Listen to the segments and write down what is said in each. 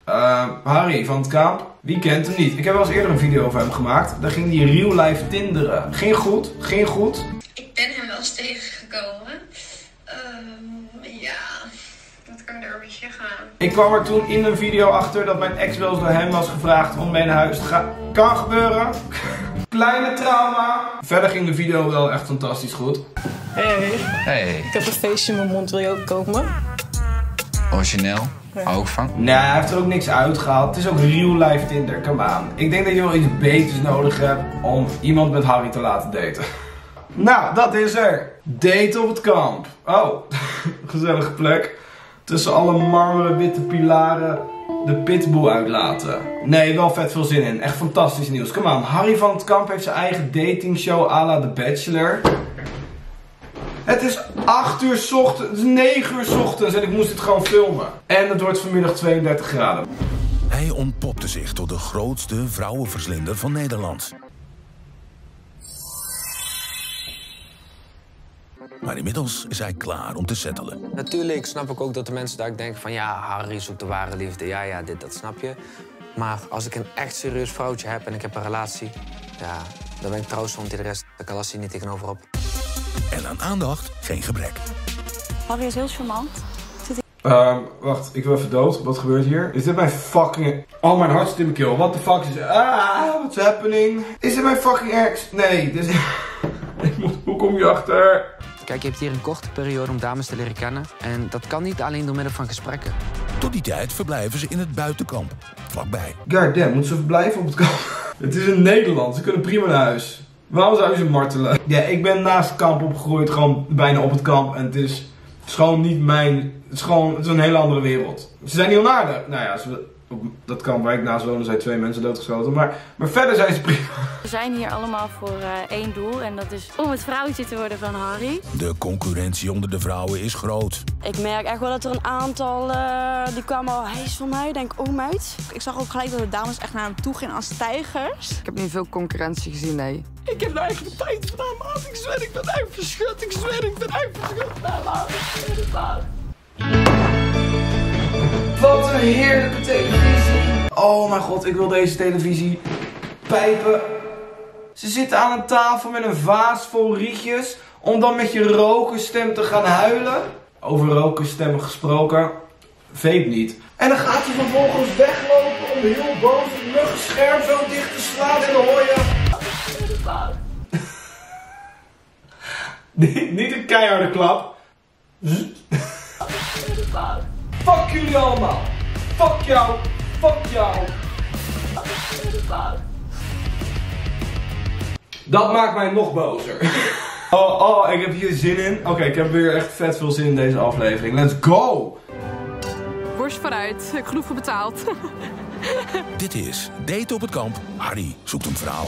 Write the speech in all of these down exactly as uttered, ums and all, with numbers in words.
Uh, Harry van het Kamp. Wie kent hem niet? Ik heb wel eens eerder een video over hem gemaakt. Daar ging hij real life tinderen. Ging goed, ging goed. Ik ben hem wel eens tegengekomen. Um, ja, wat kan ik daarover zeggen? Ik kwam er toen in een video achter dat mijn ex wel eens door hem was gevraagd om mee naar huis te gaan. Kan gebeuren. Kleine trauma. Verder ging de video wel echt fantastisch goed. Hey. Hey. Ik heb een feestje in mijn mond, wil je ook komen? Origineel. Ja. Hou ik van. Nee, hij heeft er ook niks uitgehaald. Het is ook real life Tinder, come on. Ik denk dat je wel iets beters nodig hebt om iemand met Harry te laten daten. Nou, dat is er. Date op het kamp. Oh, gezellige plek. Tussen alle marmeren witte pilaren de pitbull uitlaten. Nee, wel vet veel zin in. Echt fantastisch nieuws. Come on, Harry van het Kamp heeft zijn eigen datingshow à la The Bachelor. Het is acht uur 's ochtends, het is negen uur 's ochtends en ik moest dit gewoon filmen. En het wordt vanmiddag tweeëndertig graden. Hij ontpopte zich tot de grootste vrouwenverslinder van Nederland. Maar inmiddels is hij klaar om te settelen. Natuurlijk snap ik ook dat de mensen daar denken van... ja, Harry zoekt de ware liefde, ja, ja, dit, dat snap je. Maar als ik een echt serieus vrouwtje heb en ik heb een relatie... ja, dan ben ik trouwens rond de rest, daar kan Lassie niet tegenoverop. En aan aandacht geen gebrek. Harry is heel charmant. Uh, wacht, ik wil even dood. Wat gebeurt hier? Is dit mijn fucking... Oh, mijn hart zit in mijn keel. What the fuck is... Ah, what's happening? Is dit mijn fucking ex? Nee, dit is... ik moet... Hoe kom je achter? Kijk, je hebt hier een korte periode om dames te leren kennen. En dat kan niet alleen door middel van gesprekken. Tot die tijd verblijven ze in het buitenkamp. Vlakbij. Goddamn, moeten ze verblijven op het kamp? Het is in Nederland. Ze kunnen prima naar huis. Waarom zou je ze martelen? Ja, ik ben naast het kamp opgegroeid. Gewoon bijna op het kamp. En het is... Het is gewoon niet mijn... Het is gewoon... Het is een hele andere wereld. Ze zijn heel onaardig. Nou ja, ze, op dat kamp waar ik naast woonde zijn twee mensen doodgeschoten. Maar, maar verder zijn ze prima. We zijn hier allemaal voor uh, één doel. En dat is om het vrouwtje te worden van Harry. De concurrentie onder de vrouwen is groot. Ik merk echt wel dat er een aantal... Uh, die kwamen al... Hij is van mij. Ik denk, oh meid. Ik zag ook gelijk dat de dames echt naar hem toe gingen als tijgers. Ik heb niet veel concurrentie gezien, nee. Ik heb nou echt de tijd vandaan, maat. Ik zweer, ik ben even verschut. Ik zweer, ik ben even verschut. Nee, maat. Ik zweer het, maat. Wat een heerlijke televisie. Oh mijn god, ik wil deze televisie pijpen. Ze zitten aan een tafel met een vaas vol rietjes. Om dan met je rokerstem te gaan huilen. Over rokerstemmen gesproken. Vape niet. En dan gaat hij vervolgens weglopen om heel boos het muggenscherm zo dicht te slaan. En dan hoor je... niet, niet een keiharde klap. Fuck jullie allemaal. Fuck jou. Fuck jou. Dat maakt mij nog bozer. Oh, oh, ik heb hier zin in. Oké, okay, ik heb weer echt vet veel zin in deze aflevering. Let's go. Borst vooruit. Ik genoeg voor betaald. Dit is Date op het Kamp. Harry zoekt een vrouw.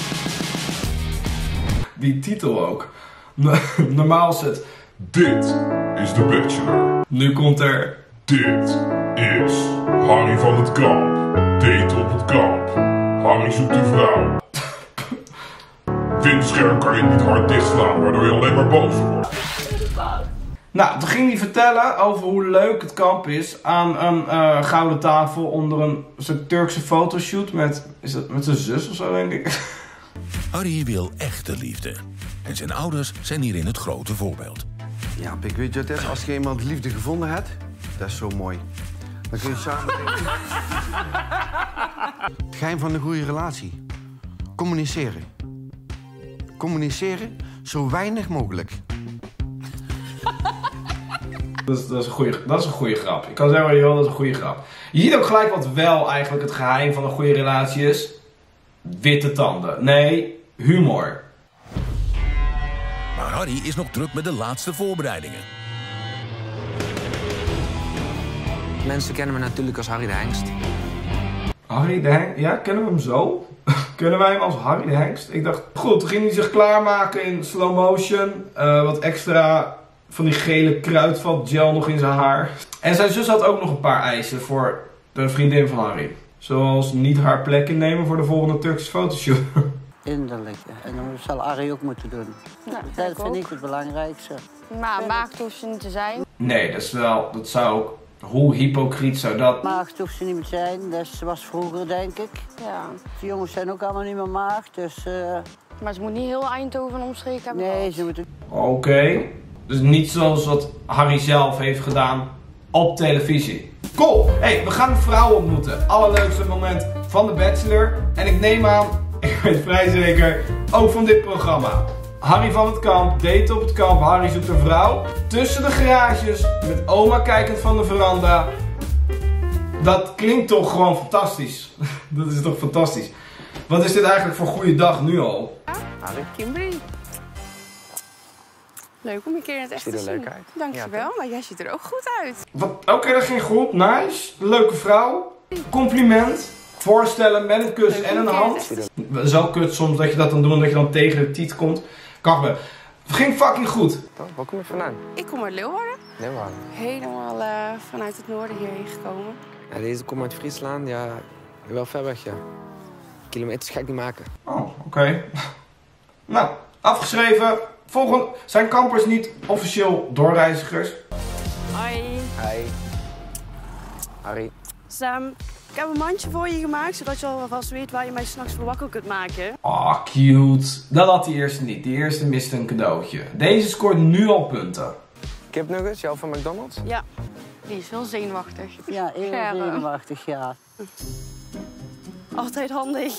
Die titel ook. Normaal is het... Dit is The Bachelor. Nu komt er... Dit is Harry van het Kamp. Date op het kamp. Harry zoekt een vrouw. Windscherm kan je niet hard dichtslaan, waardoor je alleen maar boos wordt. Nou, toen ging hij vertellen over hoe leuk het kamp is aan een uh, gouden tafel onder een soort Turkse fotoshoot met, is dat met zijn zus of zo, denk ik. Harry wil echte liefde. En zijn ouders zijn hierin het grote voorbeeld. Ja, Pik, weet je wat het is? Als je iemand liefde gevonden hebt, dat is zo mooi. Dan kun je samen... Het geheim van een goede relatie. Communiceren. Communiceren zo weinig mogelijk. Dat is, dat is een goede, dat is een goede grap. Ik kan zeggen, joh, dat is een goede grap. Je ziet ook gelijk wat wel eigenlijk het geheim van een goede relatie is. Witte tanden. Nee, humor. Maar Harry is nog druk met de laatste voorbereidingen. Mensen kennen me natuurlijk als Harry de Hengst. Harry de Hengst? Ja, kennen we hem zo? Kennen wij hem als Harry de Hengst? Ik dacht, goed, toen ging hij zich klaarmaken in slow motion. Uh, wat extra van die gele kruidvat gel nog in zijn haar. En zijn zus had ook nog een paar eisen voor de vriendin van Harry. Zoals niet haar plek innemen voor de volgende Turkse fotoshoot. Inderlijk. En dat zal Harry ook moeten doen. Nou, dat vind ik het belangrijkste. Maar maagd hoeft ze niet te zijn. Nee, dat is wel, dat zou ook Hoe hypocriet zou dat... Maagd hoeft ze niet meer te zijn, dat was vroeger denk ik. Ja. De jongens zijn ook allemaal niet meer maagd, dus... Uh... Maar ze moet niet heel Eindhoven omstreken hebben. Nee, ze moeten... Oké. Okay. Dus niet zoals wat Harry zelf heeft gedaan op televisie. Cool! Hey, we gaan een vrouw ontmoeten. Allerleukste moment van The Bachelor. En ik neem aan, ik weet vrij zeker, ook van dit programma. Harry van het kamp, date op het kamp, Harry zoekt een vrouw. Tussen de garages, met oma kijkend van de veranda. Dat klinkt toch gewoon fantastisch. Dat is toch fantastisch. Wat is dit eigenlijk voor goede dag nu al? Harry. Kimberly. Leuk om een keer in het echt te zien. Ziet er leuk uit. Dankjewel, ja, maar jij ziet er ook goed uit. Oké, okay, dat ging goed. Nice. Leuke vrouw. Compliment. Voorstellen met een kus leuk en een hand. Zo kut soms dat je dat dan doet en dat je dan tegen de tiet komt. Kan me. Het ging fucking goed. Waar kom je vandaan? Ik kom uit Leeuwarden. Leeuwarden. Helemaal uh, vanuit het noorden hierheen gekomen. Ja, deze komt uit Friesland. Ja, wel ver weg, ja. Kilometers ga ik niet maken. Oh, oké. Okay. Nou, afgeschreven. Volgende. Zijn kampers niet officieel doorreizigers? Hoi. Hi. Harry. Sam, ik heb een mandje voor je gemaakt, zodat je alvast weet waar je mij s'nachts voor wakker kunt maken. Oh, cute. Dat had die eerste niet. Die eerste miste een cadeautje. Deze scoort nu al punten. Kipnuggets, jou van McDonald's? Ja. Die is wel zenuwachtig. Ja, heel zenuwachtig, ja. Altijd handig.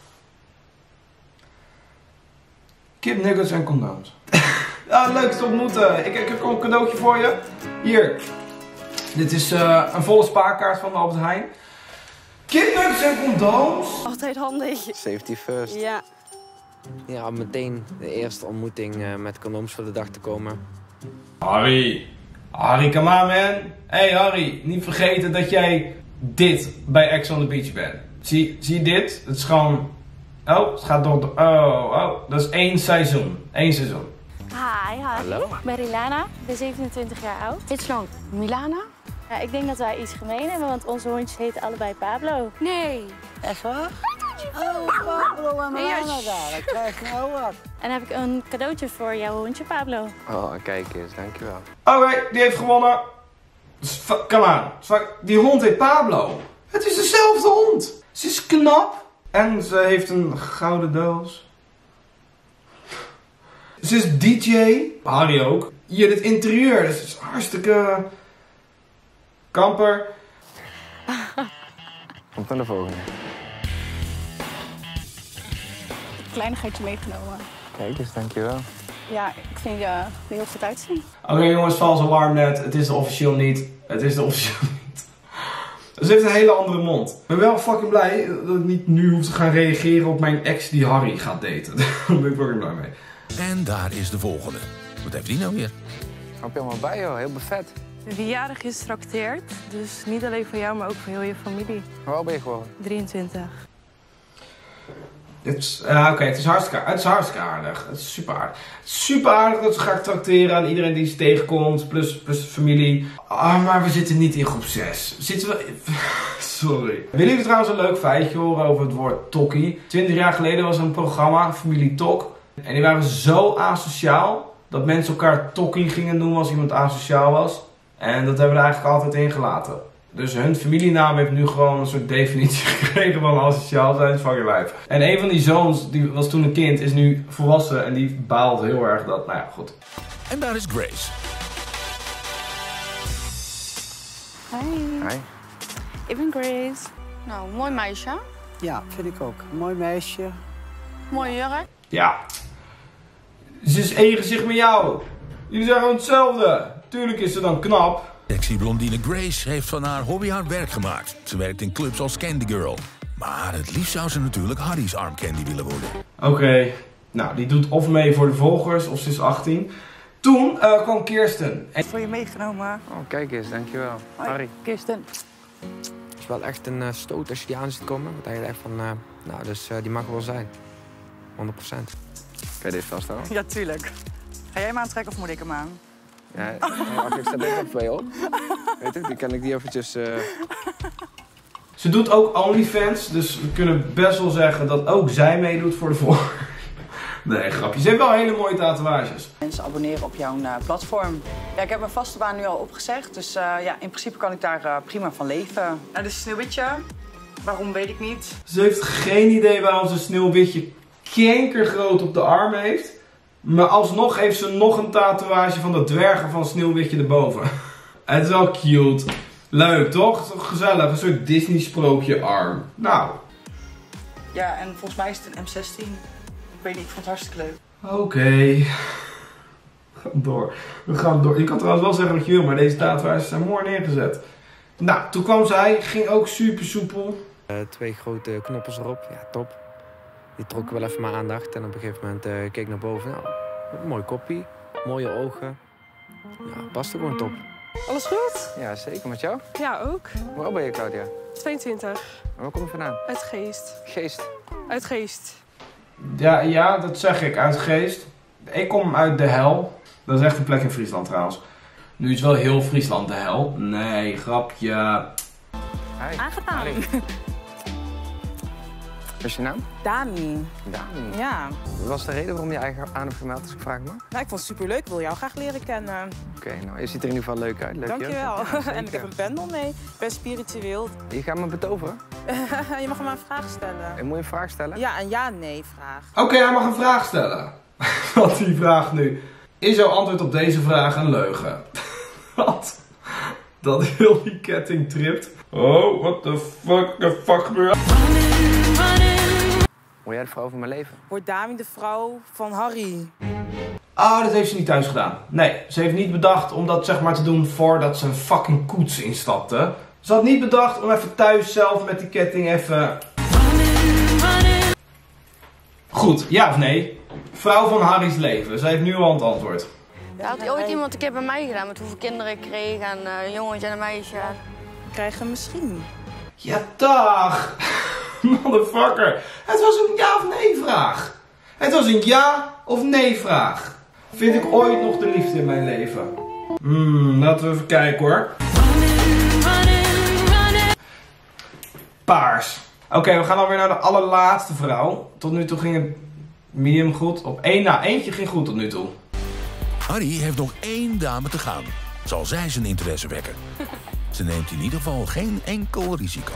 Kipnuggets en condooms. Ja, leuk te ontmoeten. Ik, ik heb een cadeautje voor je. Hier. Dit is uh, een volle spaarkaart van Albert Heijn. Kipnuggets en condooms. Altijd handig. Safety first. Ja. Ja, meteen de eerste ontmoeting uh, met condooms voor de dag te komen. Harry. Harry, come on man. Hey Harry, niet vergeten dat jij dit bij Ex on the Beach bent. Zie, zie je dit? Het is gewoon... Oh, het gaat door... Oh, oh. Dat is één seizoen. Eén seizoen. Hi, hi. Hallo. Ik ben Rilana. Ik ben zevenentwintig jaar oud. Dit is lang. Milana? Ja, ik denk dat wij iets gemeen hebben, want onze hondjes heten allebei Pablo. Nee. Echt waar? Oh, Pablo en Milana daar. Dat krijg je nou wat. En dan heb ik een cadeautje voor jouw hondje Pablo. Oh, kijk eens. Dankjewel. Oké, okay, die heeft gewonnen. Come on. Die hond heet Pablo. Het is dezelfde hond. Ze is knap. En ze heeft een gouden doos. Ze is D J. Harry ook. Hier, dit interieur. Dat is hartstikke... Kamper. Komt aan de volgende. Kleinigheidje meegenomen. Kijk eens, dankjewel. Ja, ik vind je er heel goed uitzien. Oké okay, jongens, vals alarm net. Het is de officieel niet. Het is de officieel niet. Ze heeft een hele andere mond. Ik ben wel fucking blij dat ik niet nu hoef te gaan reageren op mijn ex die Harry gaat daten. Daar ben ik fucking blij mee. En daar is de volgende. Wat heeft die nou weer? Hop je allemaal bij joh, heel buffet. Verjaardag getrakteerd, dus niet alleen voor jou, maar ook voor heel je familie. Hoe oud ben je geworden? drieëntwintig. Het is, uh, Oké, okay, het is hartstikke, het is hartstikke aardig. Het is super aardig. Het is super aardig dat ze gaat trakteren aan iedereen die ze tegenkomt, plus, plus familie. Ah, maar we zitten niet in groep zes. Zitten we... Sorry. Willen jullie trouwens een leuk feitje horen over het woord tokkie? Twintig jaar geleden was er een programma, Familie Tok. En die waren zo asociaal dat mensen elkaar tokkie gingen noemen als iemand asociaal was. En dat hebben we er eigenlijk altijd in gelaten. Dus hun familienaam heeft nu gewoon een soort definitie gekregen van asociaal zijn, van je wijf. En een van die zoons, die was toen een kind, is nu volwassen en die baalt heel erg dat, nou ja, goed. En daar is Grace. Hi. Hi. Ik ben Grace. Nou, mooi meisje. Ja, vind ik ook. Een mooi meisje. Mooi jurk. Ja. Ze is één gezicht met jou. Jullie zijn gewoon hetzelfde. Tuurlijk is ze dan knap. Sexy blondine Grace heeft van haar hobby haar werk gemaakt. Ze werkt in clubs als Candy Girl. Maar het liefst zou ze natuurlijk Harry's armcandy willen worden. Oké. Okay. Nou, die doet of mee voor de volgers of ze is achttien. Toen uh, kwam Kirsten. En... Voor je meegenomen. Oh, kijk eens, dankjewel. Hoi, Harry. Kirsten. Het is wel echt een uh, stoot als je die aan ziet komen. Want hij echt van, uh, nou, dus uh, die mag er wel zijn. honderd procent. Kan je deze vasthouden? Ja, tuurlijk. Ga jij hem aantrekken of moet ik hem aan? Ja, ja, ik sta er even bij op. Weet je, die kan ik die eventjes... Uh... Ze doet ook OnlyFans, dus we kunnen best wel zeggen dat ook zij meedoet voor de volgers. Nee, grapje. Ze heeft wel hele mooie tatoeages. Mensen abonneren op jouw uh, platform. Ja, ik heb mijn vaste baan nu al opgezegd, dus uh, ja, in principe kan ik daar uh, prima van leven. Nou, dit is Sneeuwwitje. Waarom weet ik niet. Ze heeft geen idee waarom ze Sneeuwwitje kankergroot op de arm heeft. Maar alsnog heeft ze nog een tatoeage van de dwergen van Sneeuwwitje erboven. Het is wel cute. Leuk, toch? Toch gezellig. Een soort Disney-sprookje arm. Nou. Ja, en volgens mij is het een M zestien. Ik weet niet, ik vond het hartstikke leuk. Oké. Okay. We gaan door. We gaan door. Je kan trouwens wel zeggen wat je wil, maar deze tatoeages zijn mooi neergezet. Nou, toen kwam zij. Ging ook super soepel. Uh, twee grote knoppels erop. Ja, top. Die trokken wel even mijn aandacht. En op een gegeven moment uh, keek ik naar boven. Nou, een mooi koppie. Mooie ogen. Ja, past er gewoon top. Alles goed? Ja, zeker. Met jou? Ja, ook. Hoe oud ben je, Claudia? tweeëntwintig. En waar kom je vandaan? Uit Geest. Geest? Uit Geest. Ja, ja, dat zeg ik. Uit Geest. Ik kom uit de hel. Dat is echt een plek in Friesland trouwens. Nu is wel heel Friesland de hel. Nee, grapje. Hi. Aangenaam. Wat is je naam? Dami. Dami. Ja. Wat was de reden waarom je eigen aan hebt gemeld, als ik vraag me? Nou, ik vond het superleuk. Ik wil jou graag leren kennen. Oké, okay, nou, je ziet er in ieder geval leuk uit. Leuk Dankjewel. Ja, en ik heb een pendel mee. Ik ben spiritueel. Je gaat me betoveren? Je mag me een vraag stellen. En moet je een vraag stellen? Ja, een ja-nee vraag. Oké, okay, hij mag een vraag stellen. Wat die vraag nu. Is jouw antwoord op deze vraag een leugen? Wat? Dat heel die ketting tript. Oh, what the fuck, the fuck gebeurt? Word jij de vrouw van mijn leven? Wordt Dami de vrouw van Harry? Ah, oh, dat heeft ze niet thuis gedaan. Nee, ze heeft niet bedacht om dat zeg maar te doen voordat ze een fucking koets instapte. Ze had niet bedacht om even thuis zelf met die ketting even... Goed, ja of nee? Vrouw van Harry's leven. Ze heeft nu al het antwoord. Ja, had ooit iemand een keer bij mij gedaan met hoeveel kinderen ik kreeg en uh, een jongetje en een meisje. Krijgen misschien. Ja, dag! Motherfucker. Het was een ja of nee vraag. Het was een ja of nee vraag. Vind ik ooit nog de liefde in mijn leven? Hmm, laten we even kijken hoor. Paars. Oké, okay, we gaan alweer naar de allerlaatste vrouw. Tot nu toe ging het medium goed. Op één na, eentje ging goed tot nu toe. Harry heeft nog één dame te gaan. Zal zij zijn interesse wekken? Ze neemt in ieder geval geen enkel risico.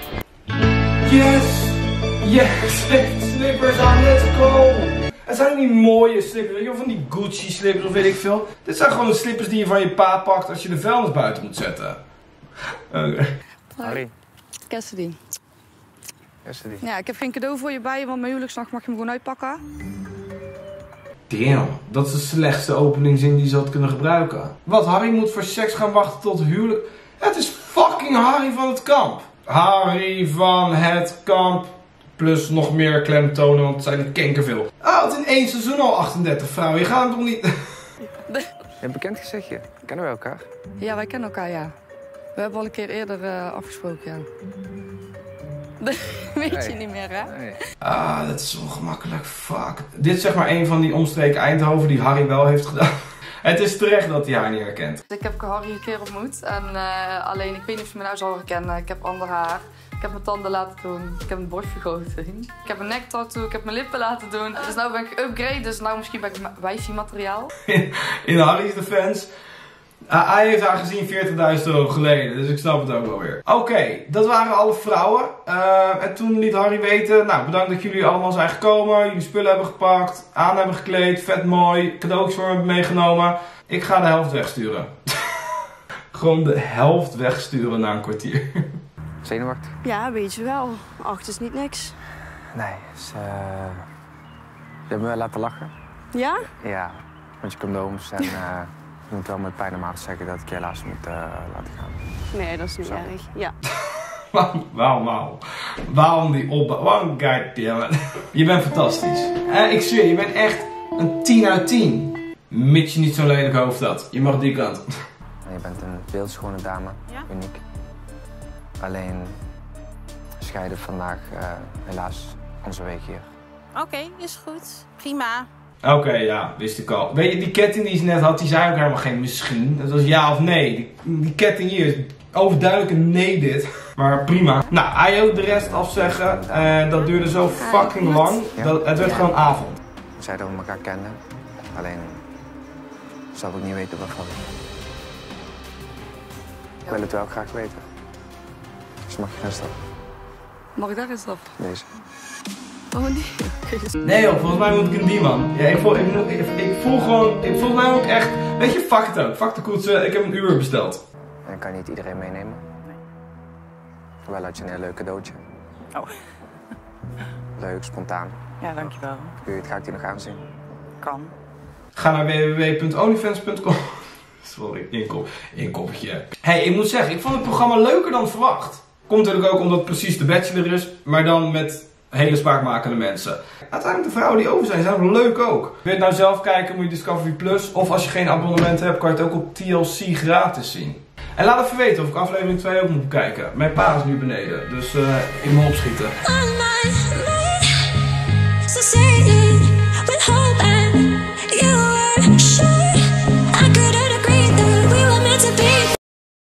Yes! Yes! Slippers aan, let's go! Het zijn niet mooie slippers, weet je, of van die Gucci slippers of weet ik veel. Dit zijn gewoon de slippers die je van je pa pakt als je de vuilnis buiten moet zetten. Oké. Okay. Harry. Cassidy. Cassidy. Ja, ik heb geen cadeau voor je bij, want mijn huwelijksnacht mag je hem gewoon uitpakken. Damn, dat is de slechtste openingzin die ze had kunnen gebruiken. Wat, Harry moet voor seks gaan wachten tot huwelijk? Het is fucking Harry van het kamp. Harry van het kamp. Plus nog meer klemtonen, want het zijn er kankerveel. Oh, het is in één seizoen al achtendertig vrouwen. Je gaat hem toch niet... Je hebt bekend gezichtje. Kennen we elkaar? Ja, wij kennen elkaar, ja. We hebben al een keer eerder uh, afgesproken, ja. Weet je nee. niet meer, hè? Nee. Ah, dat is ongemakkelijk. Fuck. Dit is zeg maar een van die omstreken Eindhoven die Harry wel heeft gedaan. Het is terecht dat hij haar niet herkent. Ik heb Harry een keer ontmoet. En uh, alleen, ik weet niet of je me nou zou herkennen. Ik heb ander haar. Ik heb mijn tanden laten doen. Ik heb een borst vergroting. Ik heb een nektattoo. Ik heb mijn lippen laten doen. Dus nu ben ik upgrade. Dus nou misschien ben ik wifi materiaal. In Harry's defense. Uh, hij heeft haar gezien veertigduizend euro geleden, dus ik snap het ook wel weer. Oké, okay, dat waren alle vrouwen. Uh, en toen liet Harry weten, nou bedankt dat jullie allemaal zijn gekomen. Jullie spullen hebben gepakt, aan hebben gekleed, vet mooi, cadeautjes voor me hebben meegenomen. Ik ga de helft wegsturen. Gewoon de helft wegsturen na een kwartier. Zenuwachtig? Ja, weet je wel. Acht is niet niks. Nee, is, uh... je hebt me wel laten lachen. Ja? Ja, met je condooms en... Uh... Ik moet wel met pijn en maat zeggen dat ik je helaas moet uh, laten gaan. Nee, dat is niet erg. Ja. Waarom, waarom, waarom die opbouw? Waarom, goddammit. Je bent fantastisch. Eh, ik zweer, je bent echt een tien uit tien. Mits je niet zo'n lelijk hoofd had. Je mag die kant. Je bent een beeldschone dame. Ja? Uniek. Alleen scheiden vandaag uh, helaas onze week hier. Oké, okay, is goed. Prima. Oké, okay, ja, wist ik al. Weet je, die ketting die ze net had, die zei ook helemaal geen misschien. Dat was ja of nee. Die, die ketting hier is overduidelijk een nee dit. Maar prima. Nou, hij ook de rest afzeggen. En dat duurde zo fucking lang. Dat, het werd ja. gewoon avond. We zeiden dat we elkaar kenden. Alleen, zou ik niet weten waarvan. Ik wil het wel graag weten. Dus mag je gaan stappen? Mag ik daar eens stappen? Deze. Oh nee. Nee joh, volgens mij moet ik een die man. Ja, ik voel, ik, ik, ik voel gewoon, ik voel mij ook echt, weet je, fuck het ook. Fuck de koetsen, ik heb een uur besteld. En kan niet iedereen meenemen? Nee. Wel had je een heel leuk cadeautje. Oh. Leuk, spontaan. Ja, dankjewel. Kun je het, ga ik die nog aanzien? Kan. Ga naar w w w punt onlyfans punt com. Sorry, inkop, inkoppertje. Hey, ik moet zeggen, ik vond het programma leuker dan verwacht. Komt natuurlijk ook omdat het precies de Bachelor is, maar dan met hele spraakmakende mensen. Uiteindelijk de vrouwen die over zijn, zijn nog leuk ook. Wil je het nou zelf kijken, moet je Discovery Plus. Of als je geen abonnement hebt, kan je het ook op T L C gratis zien. En laat even weten of ik aflevering twee ook moet bekijken. Mijn pa is nu beneden, dus uh, ik moet opschieten.